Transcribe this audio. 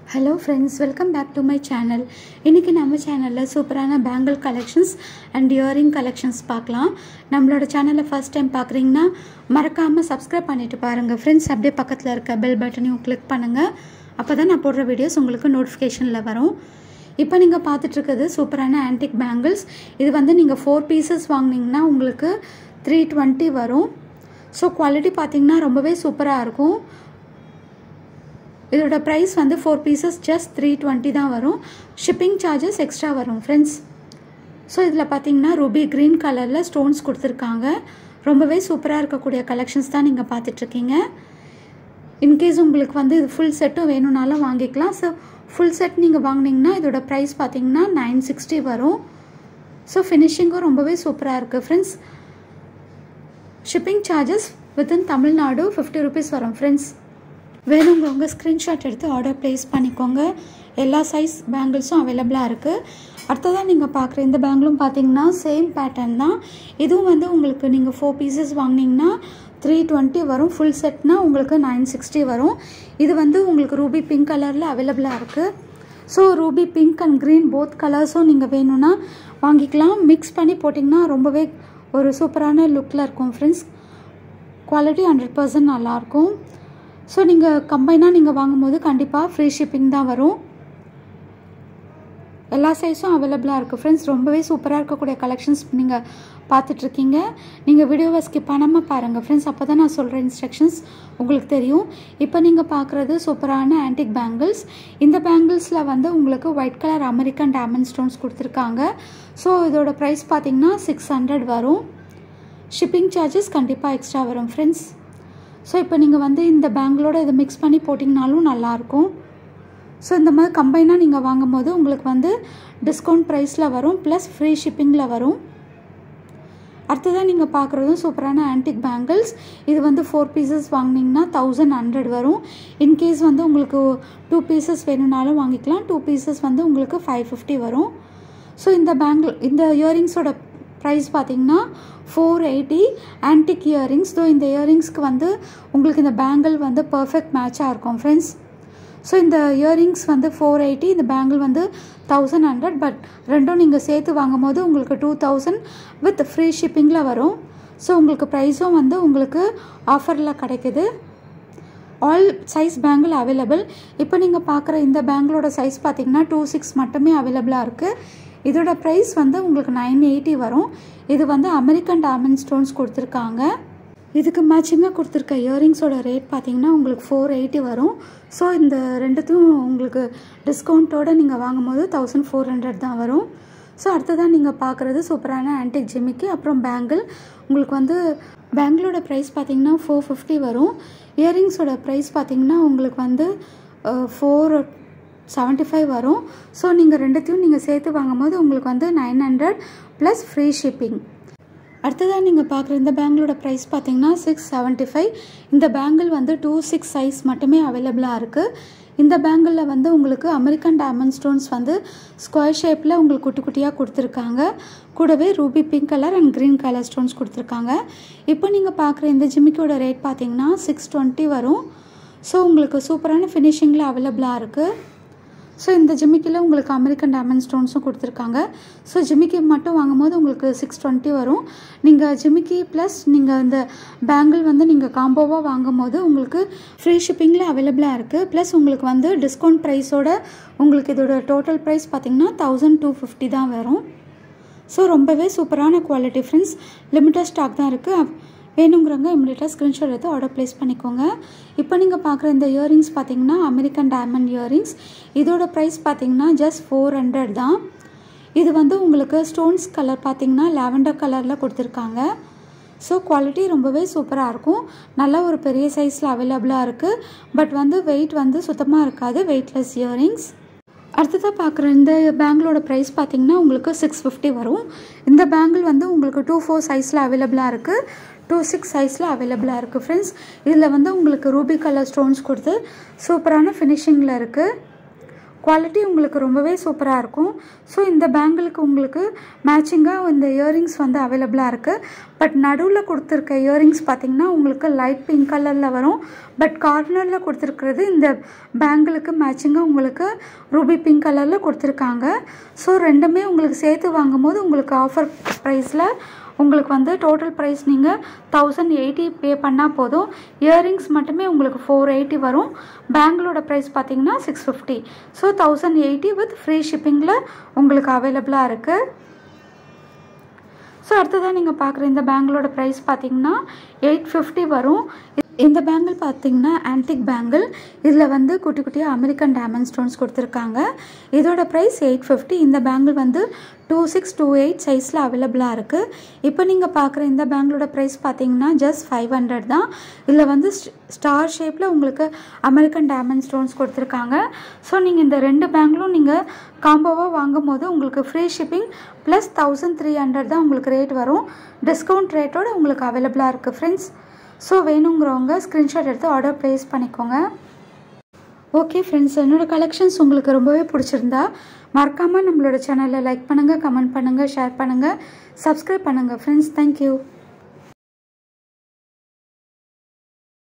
Hello friends, welcome back to my channel. இன்னைக்கு நம்ம சேனல்ல சூப்பரான bangle collections and earring collections பார்க்கலாம். நம்மளோட சேனலை ஃபர்ஸ்ட் டைம் பார்க்குறீங்கன்னா மறக்காம சப்ஸ்கிரைப் பண்ணிட்டு பாருங்க ஃப்ரெண்ட்ஸ். அப்படியே பக்கத்தில் இருக்க பெல் பட்டனையும் கிளிக் பண்ணுங்க. அப்பதான் நான் போடுற வீடியோஸ் உங்களுக்கு நோட்டிஃபிகேஷன்ல வரும். இப்போ நீங்கள் பார்த்துட்டு இருக்கிறது சூப்பரான ஆன்டிக் பேங்கிள்ஸ். இது வந்து நீங்கள் 4 பீசஸ் வாங்குனீங்கன்னா உங்களுக்கு 320 வரும். ஸோ குவாலிட்டி பார்த்தீங்கன்னா ரொம்பவே சூப்பராக இருக்கும். இதோட ப்ரைஸ் வந்து 4 பீசஸ் ஜஸ்ட் 320 தான் வரும். ஷிப்பிங் சார்ஜஸ் எக்ஸ்ட்ரா வரும் ஃப்ரெண்ட்ஸ். ஸோ இதில் பார்த்தீங்கன்னா ரூபி க்ரீன் கலரில் ஸ்டோன்ஸ் கொடுத்துருக்காங்க. ரொம்பவே சூப்பராக இருக்கக்கூடிய கலெக்ஷன்ஸ் தான் நீங்கள் பார்த்துட்ருக்கீங்க. இன்கேஸ் உங்களுக்கு வந்து இது ஃபுல் செட்டும் வேணும்னாலும் வாங்கிக்கலாம். ஸோ ஃபுல் செட் நீங்கள் வாங்கினீங்கன்னா இதோட ப்ரைஸ் பார்த்தீங்கன்னா 960 வரும். ஸோ ஃபினிஷிங்கும் ரொம்பவே சூப்பராக இருக்குது friends. Shipping charges within Tamil Nadu 50 rupees வரும் ஃப்ரெண்ட்ஸ். வேணுங்கிறவங்க ஸ்க்ரீன்ஷாட் எடுத்து ஆர்டர் ப்ளேஸ் பண்ணிக்கோங்க. எல்லா சைஸ் பேங்கிள்ஸும் அவைலபிளாக இருக்குது. அடுத்ததாக நீங்கள் பார்க்குற இந்த பேங்கிளும் பார்த்தீங்கன்னா சேம் பேட்டர்ன் தான். இதுவும் வந்து உங்களுக்கு நீங்கள் 4 பீசஸ் வாங்கினீங்கன்னா 320 வரும். ஃபுல் செட்னா உங்களுக்கு 960 வரும். இது வந்து உங்களுக்கு ரூபி பிங்க் கலரில் அவைலபிளாக இருக்குது. So ruby pink and green both கலர்ஸும் நீங்கள் வேணும்னா வாங்கிக்கலாம். மிக்ஸ் பண்ணி போட்டிங்கன்னா ரொம்பவே ஒரு சூப்பரான லுக்கில் இருக்கும் ஃப்ரெண்ட்ஸ். குவாலிட்டி 100% நல்லாயிருக்கும். ஸோ நீங்கள் கம்பைனாக நீங்கள் வாங்கும்போது கண்டிப்பாக ஃப்ரீ ஷிப்பிங் தான் வரும். எல்லா சைஸும் அவைலபிளாக இருக்குது ஃப்ரெண்ட்ஸ். ரொம்பவே சூப்பராக இருக்கக்கூடிய கலெக்ஷன்ஸ் நீங்கள் பார்த்துட்ருக்கீங்க. நீங்கள் வீடியோவை ஸ்கிப் பண்ணாமல் பாருங்கள் ஃப்ரெண்ட்ஸ். அப்போ தான் நான் சொல்கிற இன்ஸ்ட்ரக்ஷன்ஸ் உங்களுக்கு தெரியும். இப்போ நீங்கள் பார்க்குறது சூப்பரான ஆன்டிக் பேங்கிள்ஸ். இந்த பேங்கிள்ஸில் வந்து உங்களுக்கு white colour American diamond stones கொடுத்துருக்காங்க. ஸோ இதோட ப்ரைஸ் பார்த்தீங்கன்னா 600 வரும். ஷிப்பிங் சார்ஜஸ் கண்டிப்பாக எக்ஸ்ட்ரா வரும் ஃப்ரெண்ட்ஸ். ஸோ இப்போ நீங்கள் வந்து இந்த பேங்கிளோட இதை மிக்ஸ் பண்ணி போட்டிங்கனாலும் நல்லாயிருக்கும். ஸோ இந்த மாதிரி கம்பைனாக நீங்கள் வாங்கும் போது உங்களுக்கு வந்து டிஸ்கவுண்ட் ப்ரைஸில் வரும், ப்ளஸ் ஃப்ரீ ஷிப்பிங்கில் வரும். அடுத்ததான் நீங்கள் பார்க்குறதும் சூப்பரான ஆன்டிக் பேங்கிள்ஸ். இது வந்து 4 பீசஸ் வாங்கினீங்கன்னா 1100 வரும். இன்கேஸ் வந்து உங்களுக்கு 2 பீசஸ் வேணும்னாலும் வாங்கிக்கலாம். 2 பீசஸ் வந்து உங்களுக்கு 550 வரும். ஸோ இந்த இயரிங்ஸோட ப்ரைஸ் பார்த்தீங்கன்னா 480 ஆன்டிக் இயரிங்ஸ். ஸோ இந்த இயரிங்ஸ்க்கு வந்து உங்களுக்கு இந்த பேங்கிள் வந்து பர்ஃபெக்ட் மேட்சாக இருக்கும் ஃப்ரெண்ட்ஸ். ஸோ இந்த இயரிங்ஸ் வந்து 480, இந்த பேங்கிள் வந்து 1100. பட் ரெண்டும் நீங்கள் சேர்த்து வாங்கும் போது உங்களுக்கு 2000 வித் ஃப்ரீ ஷிப்பிங்கில் வரும். ஸோ உங்களுக்கு ப்ரைஸும் வந்து உங்களுக்கு ஆஃபரில் கிடைக்குது. All size bangle available. இப்போ நீங்கள் பார்க்குற இந்த பேங்கிளோட சைஸ் பார்த்தீங்கன்னா 26 மட்டுமே அவைலபிளாக இருக்குது. இதோட ப்ரைஸ் வந்து உங்களுக்கு 980 வரும். இது வந்து அமெரிக்கன் டைமண்ட் ஸ்டோன்ஸ் கொடுத்துருக்காங்க. இதுக்கு மேட்சிங்காக கொடுத்துருக்க இயரிங்ஸோட ரேட் பார்த்தீங்கன்னா உங்களுக்கு 480 வரும். ஸோ இந்த ரெண்டுத்தையும் உங்களுக்கு டிஸ்கவுண்ட்டோடு நீங்கள் வாங்கும்போது 1400 தான் வரும். ஸோ அடுத்ததான் நீங்கள் பார்க்குறது சூப்பரான ஆன்டிக் ஜிமிக்கி அப்புறம் பேங்கிள். உங்களுக்கு வந்து பேங்கிளோட ப்ரைஸ் பார்த்தீங்கன்னா 450 வரும். இயரிங்ஸோட ப்ரைஸ் பார்த்தீங்கன்னா உங்களுக்கு வந்து 475 வரும். ஸோ நீங்கள் ரெண்டுத்தையும் நீங்கள் சேர்த்து வாங்கும்போது உங்களுக்கு வந்து 900 ப்ளஸ் ஃப்ரீ ஷிப்பிங். அடுத்ததாக நீங்கள் பார்க்குற இந்த பேங்கிளோட ப்ரைஸ் பார்த்தீங்கன்னா 675. இந்த பேங்கிள் வந்து 26 சைஸ் மட்டுமே அவைலபிளாக இருக்குது. இந்த பேங்கிளில் வந்து உங்களுக்கு அமெரிக்கன் டைமண்ட் ஸ்டோன்ஸ் வந்து ஸ்கொயர் ஷேப்பில் உங்களுக்கு குட்டி குட்டியாக கொடுத்துருக்காங்க. கூடவே ruby pink colour and green colour stones கொடுத்துருக்காங்க. இப்போ நீங்கள் பார்க்குற இந்த ஜிமிக்கியோட ரேட் பார்த்தீங்கன்னா 620 வரும். ஸோ உங்களுக்கு சூப்பரான ஃபினிஷிங்கில் அவைலபிளாக இருக்குது. ஸோ இந்த ஜிமிக்கியில் உங்களுக்கு அமெரிக்கன் டைமண்ட் ஸ்டோன்ஸும் கொடுத்துருக்காங்க. ஸோ ஜிமிக்கி மட்டும் வாங்கும்போது உங்களுக்கு 620 வரும். நீங்கள் ஜிமிக்கி ப்ளஸ் நீங்கள் இந்த பேங்கிள் வந்து நீங்கள் காம்போவாக வாங்கும்போது உங்களுக்கு ஃப்ரீ ஷிப்பிங்கில் அவைலபிளாக இருக்குது. ப்ளஸ் உங்களுக்கு வந்து டிஸ்கவுண்ட் ப்ரைஸோட உங்களுக்கு இதோட டோட்டல் ப்ரைஸ் பார்த்திங்கன்னா 1250 தான் வரும். ஸோ ரொம்பவே சூப்பரான குவாலிட்டி ஃப்ரெண்ட்ஸ். லிமிட்டட் ஸ்டாக் தான் இருக்குது. வேணுங்கிறவங்க இமிடியேட்டாக ஸ்க்ரீன்ஷாட் எடுத்து ஆர்டர் ப்ளேஸ் பண்ணிக்கோங்க. இப்போ நீங்கள் பார்க்குற இந்த இயரிங்ஸ் பார்த்தீங்கன்னா அமெரிக்கன் டைமண்ட் இயரிங்ஸ். இதோட ப்ரைஸ் பார்த்தீங்கன்னா ஜஸ்ட் 400 தான். இது வந்து உங்களுக்கு ஸ்டோன்ஸ் கலர் பார்த்தீங்கன்னா லாவெண்டர் கலரில் கொடுத்துருக்காங்க. ஸோ குவாலிட்டி ரொம்பவே சூப்பராக இருக்கும். நல்ல ஒரு பெரிய சைஸில் அவைலபிளாக இருக்குது. பட் வந்து வெயிட் வந்து சுத்தமாக இருக்காது, வெயிட்லெஸ் இயரிங்ஸ். அடுத்ததாக பார்க்குற இந்த பேங்கிளோட ப்ரைஸ் பார்த்தீங்கன்னா உங்களுக்கு 650 வரும். இந்த பேங்கிள் வந்து உங்களுக்கு 24 சைஸில் அவைலபிளாக இருக்குது, 26 சைஸில் அவைலபிளாக இருக்குது ஃப்ரெண்ட்ஸ். இதில் வந்து உங்களுக்கு ரூபி கலர் ஸ்டோன்ஸ் கொடுத்து சூப்பரான ஃபினிஷிங்கில் இருக்குது. குவாலிட்டி உங்களுக்கு ரொம்பவே சூப்பராக இருக்கும். ஸோ இந்த பேங்கிளுக்கு உங்களுக்கு மேட்சிங்காக இந்த இயரிங்ஸ் வந்து அவைலபிளாக இருக்குது. பட் நடுவில் கொடுத்துருக்க இயரிங்ஸ் பார்த்திங்கன்னா உங்களுக்கு லைட் பிங்க் கலரில் வரும். பட் கார்னரில் கொடுத்துருக்கிறது இந்த பேங்கிளுக்கு மேட்சிங்காக உங்களுக்கு ரூபி பிங்க் கலரில் கொடுத்துருக்காங்க. ஸோ ரெண்டுமே உங்களுக்கு சேர்த்து வாங்கும்போது உங்களுக்கு ஆஃபர் ப்ரைஸில் உங்களுக்கு வந்து டோட்டல் ப்ரைஸ் நீங்கள் 1080 பே பண்ணால் போதும். இயரிங்ஸ் மட்டுமே உங்களுக்கு 480 வரும். பேங்கிளோட ப்ரைஸ் பார்த்தீங்கன்னா 650. ஸோ 1080 வித் ஃப்ரீ ஷிப்பிங்கில் உங்களுக்கு அவைலபிளாக இருக்குது. ஸோ அடுத்ததான் நீங்கள் பார்க்குற இந்த பேங்கிளோட ப்ரைஸ் பார்த்தீங்கன்னா 850 வரும். இந்த பேங்கிள் பார்த்தீங்கன்னா ஆன்டிக் பேங்கிள். இதில் வந்து குட்டி குட்டியாக அமெரிக்கன் டைமண்ட் ஸ்டோன்ஸ் கொடுத்துருக்காங்க. இதோட ப்ரைஸ் 850. இந்த பேங்கிள் வந்து 2628 சைஸில் அவைலபிளாக இருக்குது. இப்போ நீங்கள் பார்க்குற இந்த பேங்கிளோட ப்ரைஸ் பார்த்தீங்கன்னா ஜஸ்ட் 500 தான். இதில் வந்து ஸ்டார் ஷேப்பில் உங்களுக்கு அமெரிக்கன் டைமண்ட் ஸ்டோன்ஸ் கொடுத்துருக்காங்க. ஸோ நீங்கள் இந்த 2 பேங்கிளும் நீங்கள் காம்போவாக வாங்கும் போது உங்களுக்கு ஃப்ரீ ஷிப்பிங் ப்ளஸ் 1300 தான் உங்களுக்கு ரேட் வரும். டிஸ்கவுண்ட் ரேட்டோடு உங்களுக்கு அவைலபிளாக இருக்குது ஃப்ரெண்ட்ஸ். ஸோ வேணுங்கிறவங்க ஸ்க்ரீன்ஷாட் எடுத்து ஆர்டர் ப்ளேஸ் பண்ணிக்கோங்க. ஓகே ஃப்ரெண்ட்ஸ், என்னோடய கலெக்ஷன்ஸ் உங்களுக்கு ரொம்பவே பிடிச்சிருந்தா மறக்காமல் நம்மளோட சேனலை லைக் பண்ணுங்கள், கமெண்ட் பண்ணுங்கள், ஷேர் பண்ணுங்கள், சப்ஸ்கிரைப் பண்ணுங்கள் ஃப்ரெண்ட்ஸ். தேங்க்யூ.